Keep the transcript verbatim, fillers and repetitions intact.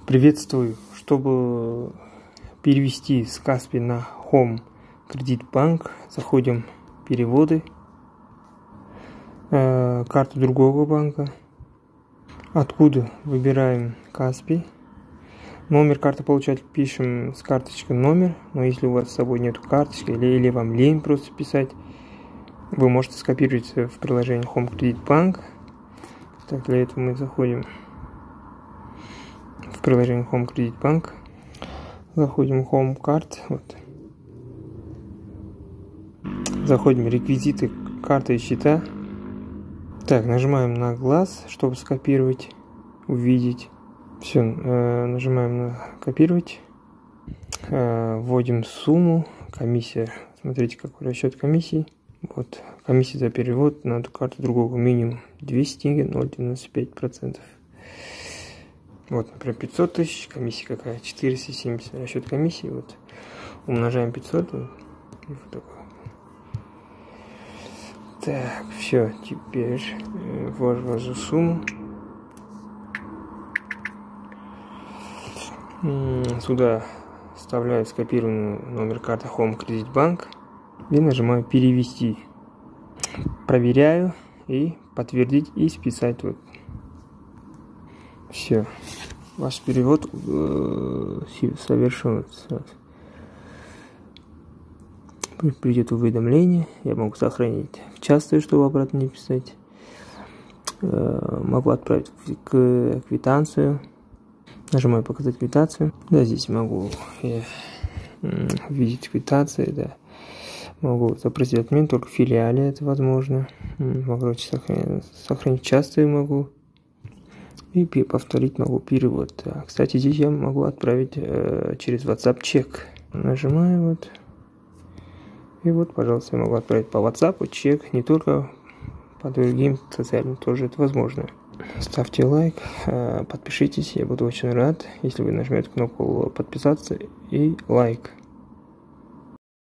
Приветствую! Чтобы перевести с Каспи на Home Credit Bank, заходим в переводы, э, карту другого банка, откуда выбираем Каспи, номер карты получателя, пишем с карточкой номер, но если у вас с собой нет карточки или, или вам лень просто писать, вы можете скопировать в приложении Home Credit Bank. Так, для этого мы заходим в приложение Home Credit Bank, заходим в Home Card, вот. Заходим в реквизиты карты и счета. Так, нажимаем на глаз, чтобы скопировать, увидеть. Все, э, нажимаем на копировать, э, вводим сумму, комиссия. Смотрите, какой расчет комиссии. Вот, комиссия за перевод на эту карту другого минимум двести тенге, ноль целых девяносто пять сотых процента. Вот, например, пятьсот тысяч, комиссия какая? четыреста семьдесят, расчет комиссии. Вот, умножаем пятьсот. Вот, и вот такой. Так, все, теперь э, ввожу сумму. Сюда вставляю скопированный номер карты Home Credit Bank и нажимаю перевести. Проверяю и подтвердить и списать. Вот. Все. Ваш перевод э, совершен. Придет уведомление. Я могу сохранить в часто, чтобы обратно не писать. Э, могу отправить к квитанцию. Нажимаю показать квитанцию. Да, здесь могу я, видеть квитанции, да. Могу запросить отмену, только в филиале это возможно. Могу сохранить, сохранить часто могу. И повторить могу перевод. А, кстати, здесь я могу отправить э, через WhatsApp чек. Нажимаю вот. И вот, пожалуйста, я могу отправить по WhatsApp чек, не только по другим социальным, тоже это возможно. Ставьте лайк, подпишитесь, я буду очень рад, если вы нажмете кнопку подписаться и лайк.